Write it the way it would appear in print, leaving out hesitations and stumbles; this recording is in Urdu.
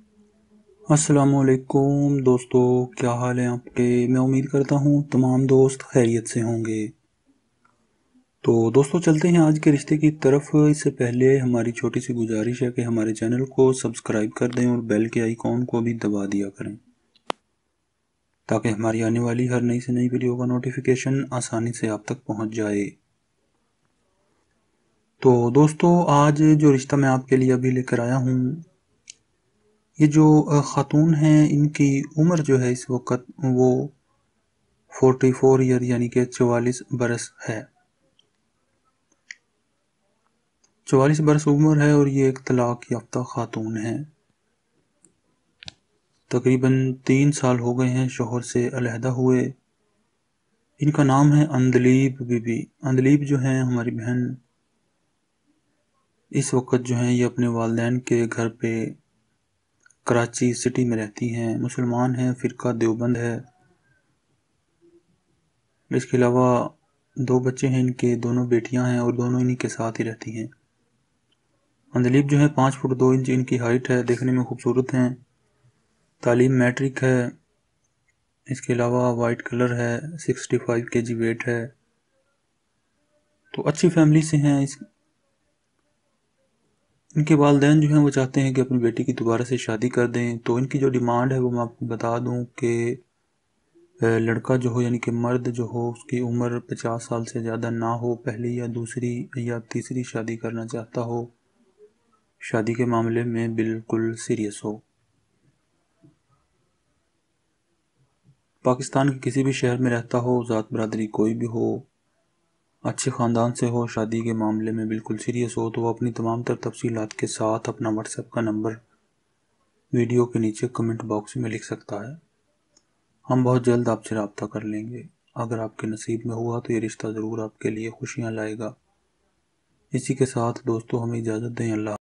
السلام علیکم دوستو، کیا حال ہے آپ کے؟ میں امید کرتا ہوں تمام دوست خیریت سے ہوں گے۔ تو دوستو چلتے ہیں آج کے رشتے کی طرف۔ اس سے پہلے ہماری چھوٹی سی گزارش ہے کہ ہمارے چینل کو سبسکرائب کر دیں اور بیل کے آئیکن کو بھی دبا دیا کریں تاکہ ہماری آنے والی ہر نئی سے نئی ویڈیو کا نوٹیفیکیشن آسانی سے آپ تک پہنچ جائے۔ تو دوستو آج جو رشتہ میں آپ کے لیے ابھی لے کر آیا ہوں، یہ جو خاتون ہیں ان کی عمر جو ہے اس وقت وہ 44 ایئر یعنی کہ 44 برس ہے۔ 44 برس عمر ہے اور یہ ایک طلاق یافتہ خاتون ہیں۔ تقریباً 3 سال ہو گئے ہیں شوہر سے علیحدہ ہوئے۔ ان کا نام ہے اندلیب بی بی۔ اندلیب جو ہیں ہماری بہن، اس وقت جو ہیں یہ اپنے والدین کے گھر پہ کراچی سٹی میں رہتی ہیں۔ مسلمان ہیں، فرقہ دیوبند ہے۔ اس کے علاوہ 2 بچے ہیں ان کے، دونوں بیٹیاں ہیں اور دونوں انہی کے ساتھ ہی رہتی ہیں۔ اندلیب جو ہے 5 فٹ 2 انچ ان کی ہائٹ ہے، دیکھنے میں خوبصورت ہیں۔ تعلیم میٹرک ہے۔ اس کے علاوہ وائٹ کلر ہے، 65 kg ویٹ ہے۔ تو اچھی فیملی سے ہیں۔ ان کے والدین جو ہیں وہ چاہتے ہیں کہ اپنی بیٹی کی دوبارہ سے شادی کر دیں۔ تو ان کی جو ڈیمانڈ ہے وہ میں آپ کو بتا دوں کہ لڑکا جو ہو یعنی کہ مرد جو ہو اس کی عمر 50 سال سے زیادہ نہ ہو، پہلی یا دوسری یا تیسری شادی کرنا چاہتا ہو، شادی کے معاملے میں بالکل سیریس ہو، پاکستان کے کسی بھی شہر میں رہتا ہو، ذات برادری کوئی بھی ہو، اچھے خاندان سے ہو، شادی کے معاملے میں بالکل سیریس ہو، تو وہ اپنی تمام تر تفصیلات کے ساتھ اپنا واٹس ایپ کا نمبر ویڈیو کے نیچے کمنٹ باکس میں لکھ سکتا ہے۔ ہم بہت جلد آپ سے رابطہ کر لیں گے۔ اگر آپ کے نصیب میں ہوا تو یہ رشتہ ضرور آپ کے لیے خوشیاں لائے گا۔ اسی کے ساتھ دوستو ہمیں اجازت دیں۔ اللہ